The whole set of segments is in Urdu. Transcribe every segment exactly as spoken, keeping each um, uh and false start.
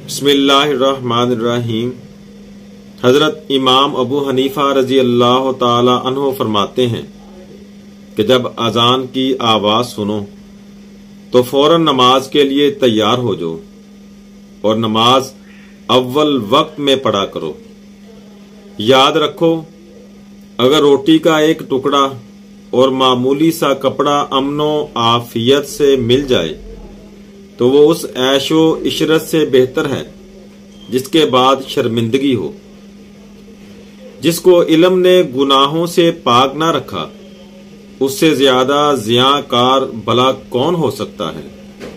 بسم اللہ الرحمن الرحیم۔ حضرت امام ابو حنیفہ رضی اللہ تعالی عنہ فرماتے ہیں کہ جب اذان کی آواز سنو تو فوراً نماز کے لیے تیار ہو جاؤ اور نماز اول وقت میں پڑھا کرو۔ یاد رکھو، اگر روٹی کا ایک ٹکڑا اور معمولی سا کپڑا امن و عافیت سے مل جائے تو وہ اس عیش و عشرت سے بہتر ہے جس کے بعد شرمندگی ہو۔ جس کو علم نے گناہوں سے پاک نہ رکھا اس سے زیادہ زیاں کار بھلا کون ہو سکتا ہے۔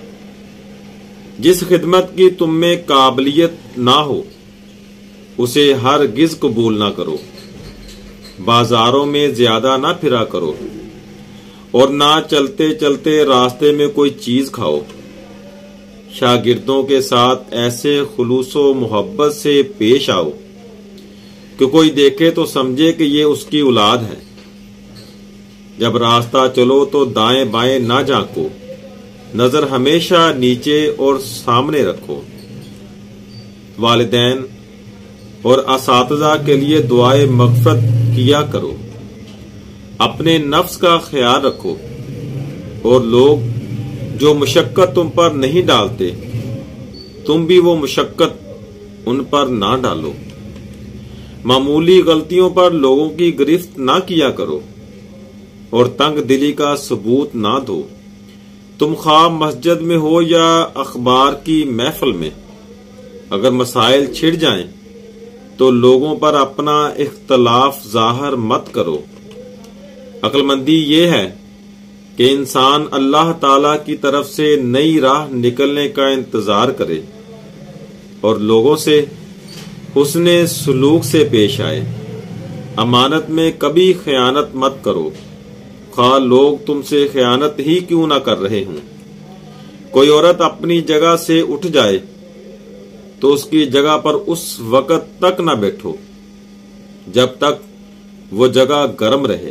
جس خدمت کی تم میں قابلیت نہ ہو اسے ہرگز قبول نہ کرو۔ بازاروں میں زیادہ نہ پھرا کرو اور نہ چلتے چلتے راستے میں کوئی چیز کھاؤ۔ شاگردوں کے ساتھ ایسے خلوص و محبت سے پیش آؤ کہ کوئی دیکھے تو سمجھے کہ یہ اس کی اولاد ہے۔ جب راستہ چلو تو دائیں بائیں نہ جھانکو، نظر ہمیشہ نیچے اور سامنے رکھو۔ والدین اور اساتذہ کے لیے دعائے مغفرت کیا کرو۔ اپنے نفس کا خیال رکھو اور لوگ جو مشقت تم پر نہیں ڈالتے تم بھی وہ مشقت ان پر نہ ڈالو۔ معمولی غلطیوں پر لوگوں کی گرفت نہ کیا کرو اور تنگ دلی کا ثبوت نہ دو۔ تم خواہ مسجد میں ہو یا اخبار کی محفل میں، اگر مسائل چھڑ جائیں تو لوگوں پر اپنا اختلاف ظاہر مت کرو۔ عقل مندی یہ ہے کہ انسان اللہ تعالی کی طرف سے نئی راہ نکلنے کا انتظار کرے اور لوگوں سے حسن سلوک سے پیش آئے۔ امانت میں کبھی خیانت مت کرو، خواہ لوگ تم سے خیانت ہی کیوں نہ کر رہے ہوں۔ کوئی عورت اپنی جگہ سے اٹھ جائے تو اس کی جگہ پر اس وقت تک نہ بیٹھو جب تک وہ جگہ گرم رہے۔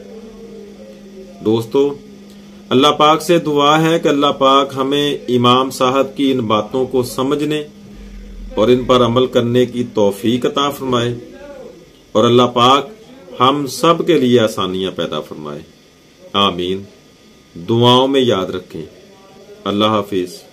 دوستو، اللہ پاک سے دعا ہے کہ اللہ پاک ہمیں امام صاحب کی ان باتوں کو سمجھنے اور ان پر عمل کرنے کی توفیق عطا فرمائے، اور اللہ پاک ہم سب کے لیے آسانیاں پیدا فرمائے۔ آمین۔ دعاؤں میں یاد رکھیں۔ اللہ حافظ۔